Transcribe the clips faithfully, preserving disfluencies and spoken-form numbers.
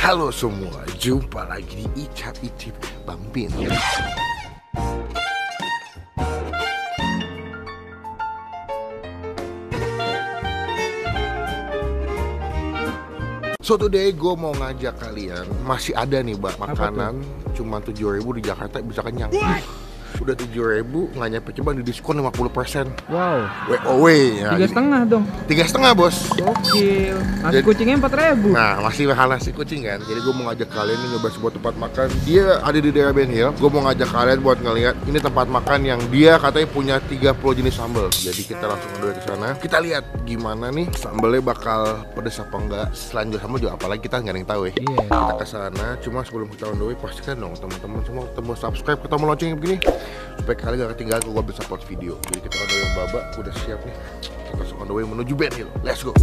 Halo semua, jumpa lagi di Icap Icip Bang Bin. So today gue mau ngajak kalian, masih ada nih Mbak makanan cuma tujuh ribu di Jakarta bisa kenyang. Udah tujuh ribu nggak nyampe, coba di diskon lima puluh persen. Wow. W O W ya. Tiga setengah dong. Tiga setengah bos. Gokil. Nasi Jadi- kucingnya empat ribu. Nah masih mahal nasi kucing kan. Jadi gue mau ngajak kalian nih nyoba sebuah tempat makan. Dia ada di daerah Ben Hill. Gue mau ngajak kalian buat ngeliat ini tempat makan yang dia katanya punya tiga puluh jenis sambal. Jadi kita langsung dulu ke sana. Kita lihat gimana nih sambalnya bakal pedes apa enggak. Selanjutnya sambal juga apalagi kita nggak ada yang tahu ya. Iya. Kita ke sana. Cuma sebelum kita on the way pastikan dong teman-teman semua ketemu subscribe, ketemu loncengnya begini supaya kalian gak ketinggalan kalau gue bisa upload video. Jadi kita on the way yang Baba udah siap nih. Kita langsung on the way menuju Ben Hill. Let's go.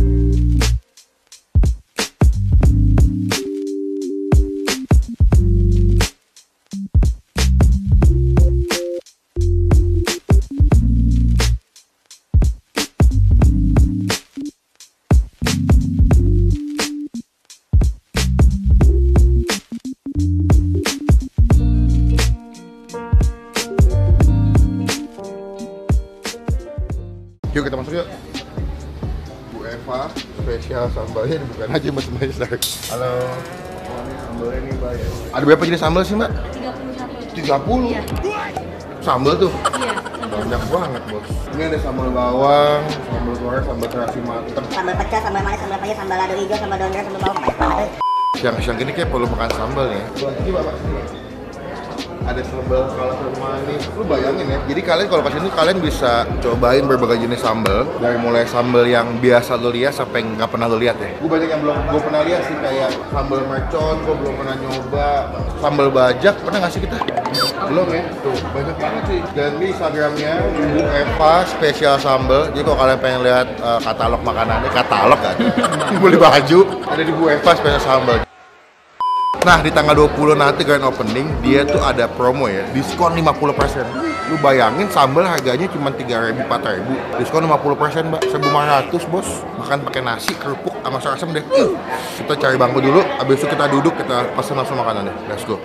Yuk kita masuk yuk. Bu Eva, spesial sambalnya bukan aja Mas Maester. Halo. Oh, ini sambalnya nih Mbak ya. Ada berapa jenis sambal sih Mbak? tiga puluh satu. tiga puluh? Iya. Sambal tuh? Iya. Banyak banget bos. Ini ada sambal bawang, sambal goreng, sambal terasi mateng. Sambal pecel, sambal manis, sambal pahit, sambal lado hijau, sambal daun merah, sambal bawang merah. Siang-siang gini kayak perlu makan sambal nih. Ini Bapak sini. Ada sambal kalapa manis. Lu bayangin ya. Jadi kalian kalau kesini kalian bisa cobain berbagai jenis sambal. Dari mulai sambal yang biasa lu lihat sampai nggak pernah lu lihat ya. Gue banyak yang belum gue pernah lihat sih, kayak sambal mercon. Gue belum pernah nyoba. Sambal bajak pernah nggak sih kita? Belum ya. Tuh banyak banget sih. Dan di Instagramnya Bu Eva spesial sambal. Jadi kalau kalian pengen lihat uh, katalog makanannya, katalog kan? Beli baju. Ada di Bu Eva spesial sambal. Nah di tanggal dua puluh nanti grand opening dia tuh ada promo ya, diskon lima puluh persen. Lu bayangin sambal harganya cuma tiga ribu empat ribu, diskon lima puluh persen Mbak, seribu lima ratus bos. Makan pakai nasi, kerupuk, sama asam deh. uh. Kita cari bangku dulu, habis itu kita duduk, kita pesen langsung makanan deh. Let's go.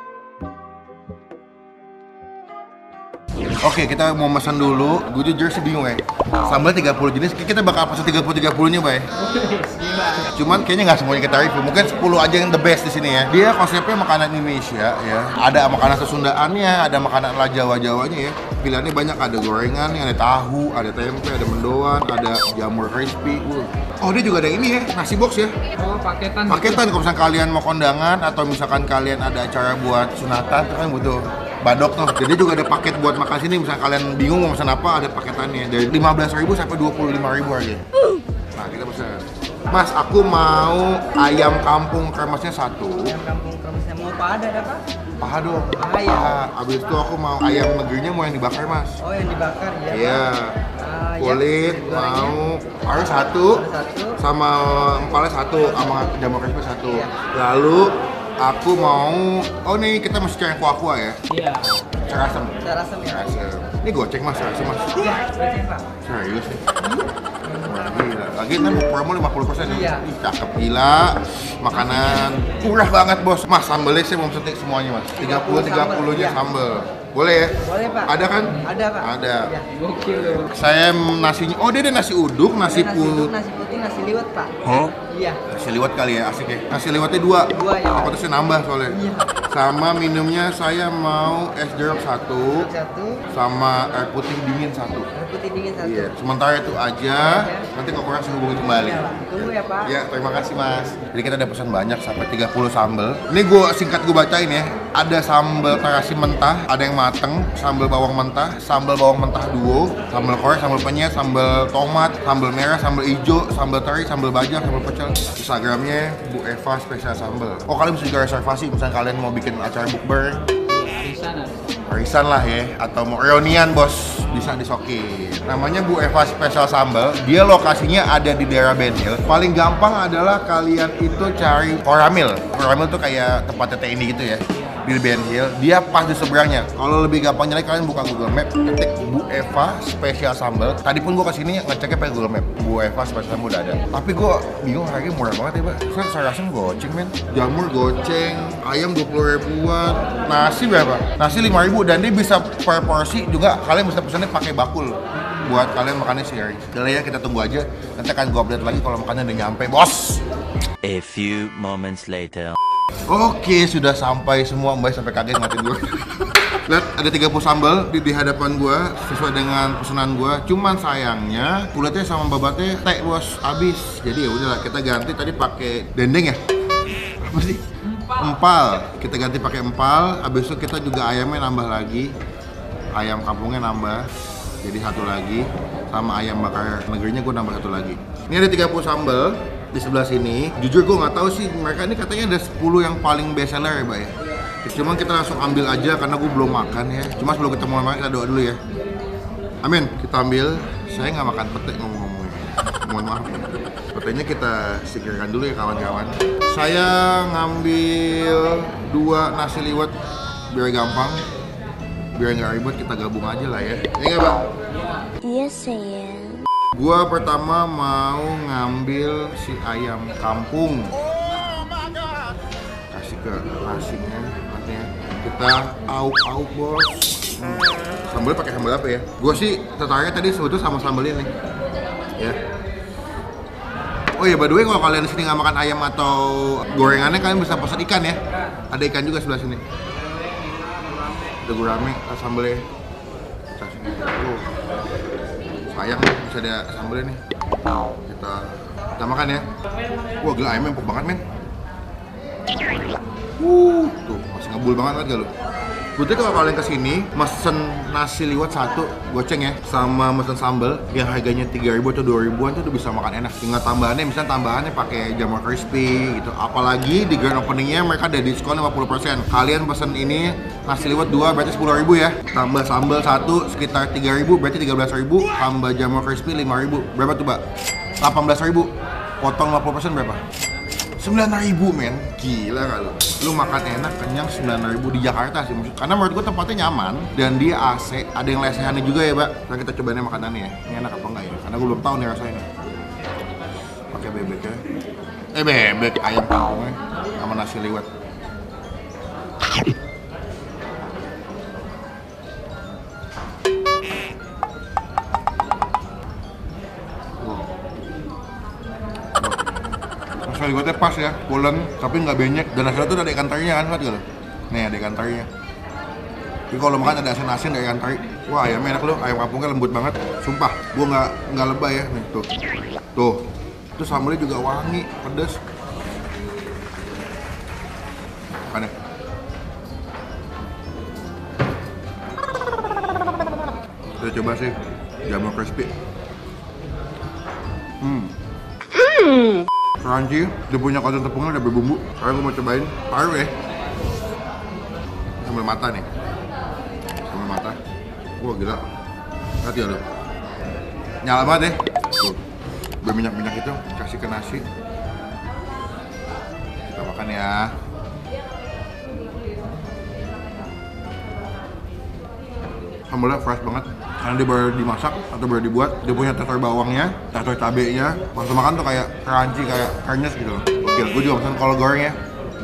Oke, kita mau pesan dulu. Gue jujur sih bingung ya. Sambal tiga puluh jenis, kita bakal pesan tiga puluh tiga puluh-nya, Bay. Cuman kayaknya nggak semuanya kita review. Mungkin sepuluh aja yang the best di sini ya. Dia konsepnya makanan Indonesia ya. Ada makanan Sesundaannya, ada makanan ala Jawa-Jawanya ya. Pilihannya banyak, ada gorengan, ada tahu, ada tempe, ada mendoan, ada jamur crispy. Uh. Oh, dia juga ada ini ya, nasi box ya. Oh, paketan. Paketan kalau misalkan kalian mau kondangan atau misalkan kalian ada acara buat sunatan, kan butuh badok tuh. Jadi juga ada paket buat makan sini. Misalnya kalian bingung mau pesan apa, ada paketannya dari lima belas ribu sampai dua puluh lima ribu aja. Nah, kita pesan. Mas, aku mau ayam kampung kremasnya satu. Ayam kampung kremasnya mau paha ada apa? Paha dong. Paha ya? Paha. Abis itu aku mau ayam negerinya mau yang dibakar Mas. Oh yang dibakar ya? Iya. Ah, ya. Kulit Gorengnya? mau harus satu, Ada satu. sama empalnya satu, sama jamur crispy satu. Iya. Lalu aku mau, oh nih kita masih cari kuah-kuah ya. Iya. Serasem. Saya rasa ya? Serasem. Ini goceng Mas, serasem Mas. Iya, goceng Pak. Serius nih. Wah, gila. Lagi kan promo lima puluh persen Iya. Ih, cakep gila. Makanan murah banget bos. Mas, sambalnya saya mau pesan semuanya Mas. tiga puluh tiga puluh-nya Iya. sambal. Boleh ya? Boleh Pak. Ada kan? Ada Pak. Ada. Ya. Gokil. Saya nasinya, oh dia ada nasi uduk, nasi Nasi putih. uduk, nasi putih, nasi liwet Pak. Hah? Iya. Nasi liwet kali ya, asik ya. Nasi liwetnya dua. Dua ya, Pak. Aku tuh nambah soalnya. Iya. Sama minumnya saya mau es jeruk satu, Satu, sama air putih dingin satu. air putih dingin satu. Iya, sementara itu aja. Nanti kalau kurang saya hubungi kembali. Ya, Pak. Tunggu ya Pak. Ya, terima kasih Mas. Jadi kita udah pesan banyak sampai tiga puluh sambal. Ini gue singkat gue bacain ya. Ada sambal terasi mentah, ada yang mateng, sambal bawang mentah, sambal bawang mentah duo, sambal korek, sambal penyet, sambal tomat, sambal merah, sambal hijau, sambal teri, sambal bajang, sambal pecel. Instagramnya Bu Eva spesial sambal. Oh, kalian bisa juga reservasi misalnya kalian mau bikin acara bukber, Di sana. arisan lah ya, atau mau reunian bos, bisa disokin. Namanya Bu Eva Spesial Sambal. Dia lokasinya ada di daerah Ben Hill. Paling gampang adalah kalian itu cari Koramil. Koramil tuh kayak tempatnya T N I gitu ya. di Ben Hill, dia pas di seberangnya. Kalau lebih gampang nyari kalian buka Google Map, ketik Bu Eva spesial sambal. Tadi pun gue kesini ngeceknya pakai Google Map, Bu Eva spesial sambal udah ada. Tapi gue bingung harganya murah banget ya, Pak. Saya saya rasa goceng men. Jamur goceng, ayam dua puluh ribuan, nasi berapa? Nasi lima ribu dan dia bisa per porsi juga kalian bisa pesannya pakai bakul. Buat kalian makannya sehari. Jadi ya kita tunggu aja. Nanti akan gue update lagi kalau makannya udah nyampe, bos. A few moments later. Oke, sudah sampai semua. Mbak sampai kaget ngatin gue. Lihat, ada tiga puluh sambal di, di hadapan gue sesuai dengan pesanan gue. Cuman sayangnya kulitnya sama babatnya tek bos habis. Jadi ya udahlah kita ganti tadi pakai dendeng ya. Apa sih? Empal. Empal. Kita ganti pakai empal. Habis itu kita juga ayamnya nambah lagi. Ayam kampungnya nambah. Jadi satu lagi sama ayam bakar negerinya gue nambah satu lagi. Ini ada tiga puluh sambal di sebelah sini. Jujur gue nggak tahu sih mereka ini katanya ada sepuluh yang paling best seller ya, Mbak ya. Cuma kita langsung ambil aja karena gue belum makan ya. Cuma sebelum kita mulai makan kita doa dulu ya. Amin. Kita ambil. Saya nggak makan pete ngomong-ngomongnya. Mohon maaf. Petenya kita singkirkan dulu ya kawan-kawan. Saya ngambil dua nasi liwet biar gampang. Biar nggak ribet kita gabung aja lah ya. Ini nggak Bang? Iya sayang. Gua pertama mau ngambil si ayam kampung. Kasih ke nasinya, nantinya kita auk-auk bos. Hmm. Sambalnya pakai sambal apa ya? Gua sih tertariknya tadi sebetulnya sama sambal ini. Ya. Oh ya, by the way kalau kalian di sini nggak makan ayam atau gorengannya kalian bisa pesan ikan ya. Ada ikan juga sebelah sini. Ada gurame, sambalnya. Oh, sayang bisa ada sambalnya nih. Kita kita makan ya. Wah gila ayamnya empuk banget men. Uh, tuh masih ngebul banget kan gak lu? Berarti kalau kalian kesini mesen nasi liwet satu goceng ya sama mesen sambal yang harganya tiga ribu atau dua ribuan tuh udah bisa makan enak. Tinggal tambahannya misalnya tambahannya pakai jamur crispy gitu. Apalagi di grand openingnya mereka ada diskon lima puluh persen. Kalian pesen ini nasi liwet dua berarti sepuluh ribu ya. Tambah sambal satu sekitar tiga ribu berarti tiga belas ribu. Tambah jamur crispy lima ribu. Berapa tuh, Mbak? delapan belas ribu. Potong lima puluh persen berapa? sembilan ribu men, gila gak lu? Lu makan enak, kenyang sembilan ribu di Jakarta sih maksud. Karena menurut gue tempatnya nyaman dan dia A C, ada yang lesehannya juga ya, Mbak. Sekarang kita cobain makanannya ya. Ini enak apa enggak ya? Karena gue belum tahu nih rasanya. Pakai bebeknya. Eh bebek ayam kampungnya sama nasi liwet. Nasi liwetnya pas ya, pulen tapi nggak banyak dan nasi liwet tuh ada ikan tarinya kan, lihat gak lo? Nih ada ikan tarinya. Jadi kalau makan ada asin-asin dari ikan tari. Wah ayamnya enak loh, ayam kampungnya lembut banget. Sumpah, gua nggak nggak lebay ya. Nih tuh, tuh, itu sambalnya juga wangi, pedas. Makan ya. Kita coba sih jamur crispy. Hmm. Crunchy, dia punya kacang tepungnya ada berbumbu. Sekarang gue mau cobain paru ya. Sambal mata nih. Sambal mata. Wah gila. Lihat ya lo. Nyala banget deh. Tuh. Berminyak-minyak itu kasih ke nasi. Kita makan ya. Sambalnya fresh banget karena dia baru dimasak atau baru dibuat. Dia punya tekstur bawangnya, tekstur cabenya. Waktu makan tuh kayak crunchy, kayak krenyes gitu loh. Oke, gue juga pesan kol goreng ya.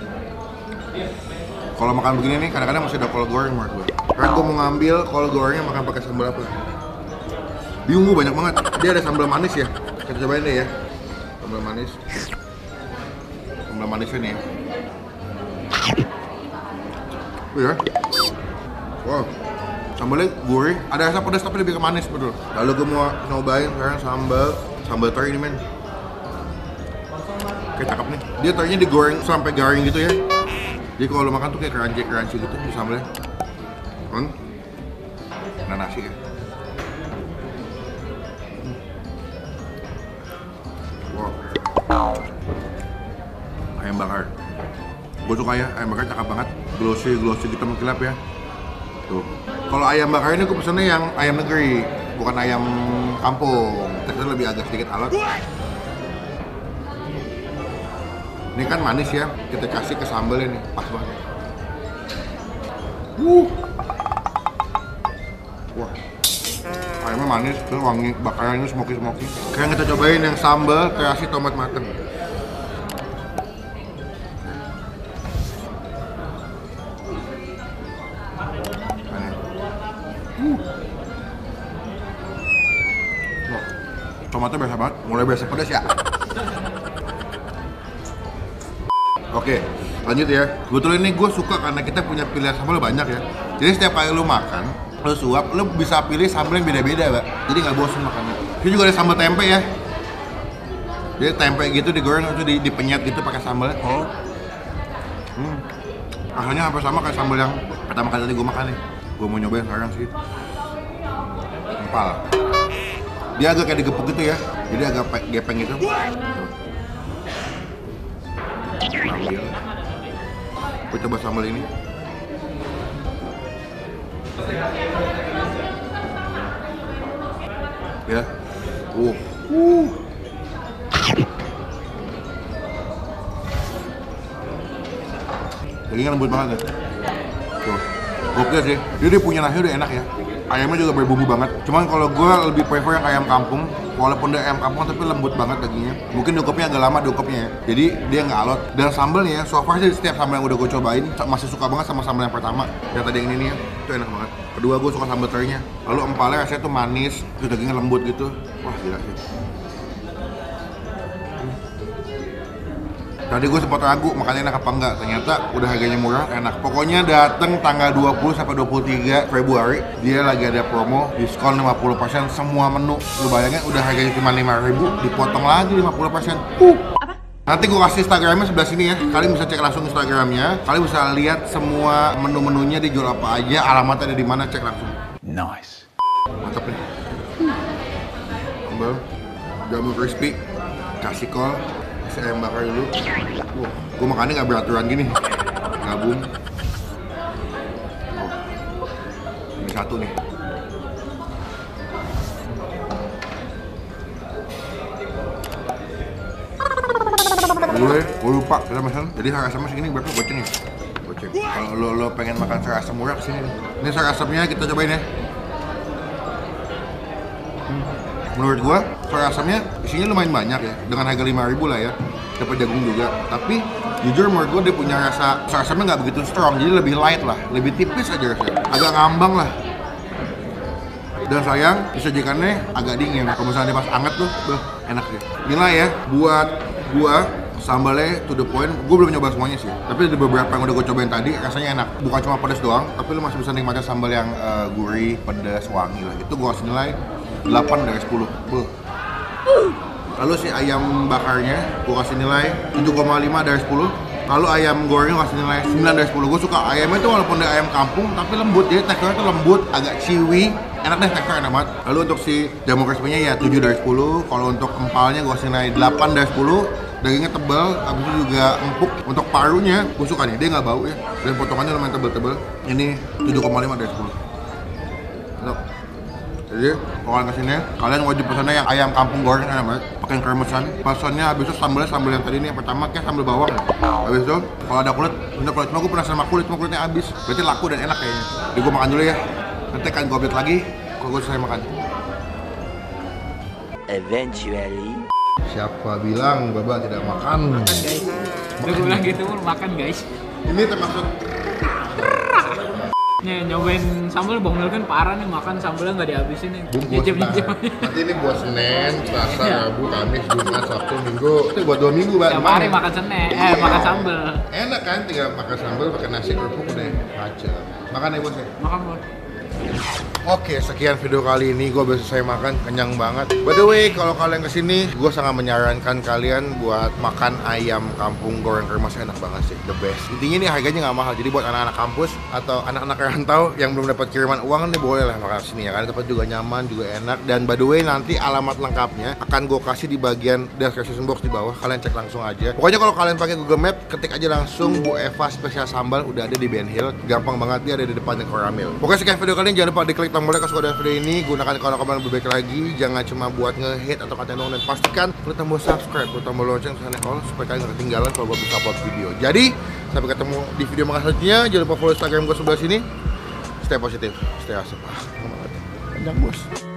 Kalau makan begini nih, kadang-kadang masih ada kol goreng menurut gue. Karena gue mau ngambil kol gorengnya makan pakai sambal apa? Bingung gue banyak banget. Dia ada sambal manis ya. Kita cobain deh ya. Sambal manis. Sambal manisnya nih ya. Oh ya. Wow. Sambalnya gurih, ada rasa pedas tapi lebih ke manis betul. Lalu gue mau nyobain sekarang sambal sambal teri ini men. Oke cakep nih. Dia terinya digoreng sampai garing gitu ya. Jadi kalau lo makan tuh kayak crunchy crunchy gitu di sambalnya. Kan? Nah nasi ya. Wow. Ayam bakar. Gue suka ya ayam bakar cakep banget. Glossy glossy gitu mengkilap ya. Tuh. Kalau ayam bakar ini gue pesennya yang ayam negeri, bukan ayam kampung. Teksturnya lebih agak sedikit alot. Ini kan manis ya, kita kasih ke sambal ini, pas banget. Uh. Wah, ayamnya manis, terus wangi, bakarannya smoky-smoky. Sekarang kita cobain yang sambal terasi tomat mateng. Uh. Wah, tomatnya biasa banget, mulai biasa pedas ya. Oke, lanjut ya. Kebetulan ini gue suka karena kita punya pilihan sambal banyak ya. Jadi setiap kali lu makan, lu suap, lu bisa pilih sambal yang beda-beda, Mbak. Jadi nggak bosan makannya. Ini juga ada sambal tempe ya. Jadi tempe gitu digoreng itu dipenyet gitu pakai sambal. Oh. Hmm. Rasanya hampir sama kayak sambal yang pertama kali tadi gue makan nih. Gue mau nyobain sekarang sih. Empal. Dia agak kayak digepuk gitu ya. Jadi agak gepeng gitu. Ambil. Gue coba sambal ini. Ya. Uh. Uh. Dagingnya lembut banget ya. Tuh. Gokil sih. Dia punya nasi udah enak ya. Ayamnya juga berbumbu banget. Cuman kalau gue lebih prefer yang ayam kampung. Walaupun dia ayam kampung tapi lembut banget dagingnya. Mungkin diungkepnya agak lama diungkepnya ya. Jadi dia nggak alot. Dan sambalnya, so far sih setiap sambal yang udah gue cobain masih suka banget sama sambal yang pertama. Yang tadi yang ini nih ya, itu enak banget. Kedua gue suka sambal terinya. Lalu empalnya rasanya tuh manis, terus dagingnya lembut gitu. Wah gila sih. Tadi gue sempat ragu makannya enak apa enggak, ternyata udah harganya murah, enak. Pokoknya dateng tanggal dua puluh sampai dua puluh tiga Februari, dia lagi ada promo diskon lima puluh persen semua menu. Lu bayangin udah harganya cuma lima ribu, dipotong lagi lima puluh persen. Uh. Apa? Nanti gue kasih Instagramnya sebelah sini ya. Kalian bisa cek langsung Instagramnya. Kalian bisa lihat semua menu-menunya dijual apa aja, alamatnya ada di mana, cek langsung. Nice. Mantap nih. Sambal, jamur crispy, kasih kol. Saya ayam bakar dulu. Wah, gue makannya nggak beraturan gini. Gabung. Oh. Ini satu nih. Gue, gue lupa kita pesan. Jadi sarasemnya segini berapa goceng ya? Goceng. Kalau lo, lo pengen makan sarasem murah kesini nih. Ini sarasemnya kita cobain ya. Menurut gua, sarasemnya isinya lumayan banyak ya, dengan harga lima ribu lah ya, dapat jagung juga. Tapi jujur menurut gua dia punya rasa sarasemnya nggak begitu strong, jadi lebih light lah, lebih tipis aja rasanya, agak ngambang lah. Dan sayang disajikannya agak dingin. Kalau misalnya pas anget tuh, tuh enak sih. Nilai ya, buat gua sambalnya to the point. Gue belum nyoba semuanya sih, tapi ada beberapa yang udah gue cobain tadi rasanya enak. Bukan cuma pedas doang, tapi lu masih bisa nikmatin sambal yang uh, gurih, pedas, wangi lah. Itu gue kasih nilai delapan dari sepuluh. Buh. Lalu si ayam bakarnya gue kasih nilai tujuh koma lima dari sepuluh. Lalu ayam gorengnya kasih nilai sembilan dari sepuluh. Gue suka ayamnya itu walaupun dia ayam kampung tapi lembut, jadi teksturnya tuh lembut, agak chewy, enak deh, teksturnya enak banget. Lalu untuk si jamur crispy-nya ya tujuh dari sepuluh. Kalau untuk empalnya gue kasih nilai delapan dari sepuluh. Dagingnya tebal, habis itu juga empuk. Untuk parunya gue suka nih, dia nggak bau ya, dan potongannya lumayan tebal-tebal. Ini tujuh koma lima dari sepuluh. Enak. Jadi kalau kalian kesini, kalian wajib pesannya yang ayam kampung goreng enak banget, pakai kremesan. Pesannya habis itu sambalnya sambal yang tadi ini yang pertama kayak sambal bawang. Habis itu kalau ada kulit, bener kulit. Cuma gue pernah sama kulit, cuma kulitnya habis. Berarti laku dan enak kayaknya. Jadi gue makan dulu ya. Nanti akan gue update lagi kalau gue selesai makan. Eventually. Siapa bilang Baba tidak makan? Makan guys. Udah gue bilang gitu mau makan guys. Ini termasuk Nih nyobain sambal Bang Mel kan parah nih, makan sambalnya nggak dihabisin nih. Nyicip nyicip. Nanti ini buat Senin, Selasa, Rabu, Kamis, Jumat, Sabtu, Minggu. Itu buat dua minggu Bang. Tiap hari makan Senin, eh makan sambal. Enak kan, tinggal makan sambal pakai nasi kerupuk udah aja. Makan ya bos ya. Makan bos. Oke, sekian video kali ini. Gue bisa selesai makan, kenyang banget. By the way, kalau kalian kesini, gue sangat menyarankan kalian buat makan ayam kampung goreng kremes, enak banget sih, the best. Intinya ini harganya nggak mahal, jadi buat anak-anak kampus atau anak-anak rantau yang belum dapat kiriman uang nih boleh lah makan sini ya, karena tempat juga nyaman, juga enak. Dan by the way, nanti alamat lengkapnya akan gue kasih di bagian description box di bawah. Kalian cek langsung aja. Pokoknya kalau kalian pakai Google Map, ketik aja langsung Bu Eva spesial sambal, udah ada di Ben Hill. Gampang banget, dia ada di depannya Koramil. Pokoknya sekian video kalian, jangan lupa diklik tombolnya kalau suka dengan video ini, gunakan komentar lebih baik lagi, jangan cuma buat nge-hit atau kata dong, dan pastikan klik tombol subscribe, klik tombol lonceng, supaya kalian gak ketinggalan kalau gue bisa upload video. Jadi Sampai ketemu di video makan selanjutnya. Jangan lupa follow Instagram gue sebelah sini. Stay positif, stay asap. Ah, panjang bos.